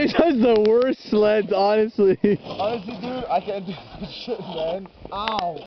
Sledge has the worst sleds, honestly. Honestly, dude, I can't do this shit, man. Ow.